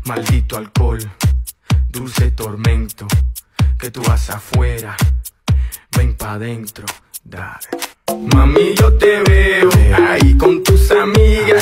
Maldito alcohol, dulce tormento, que tú vas afuera, ven pa' dentro, dale. Mami, yo te veo ahí con tus amigas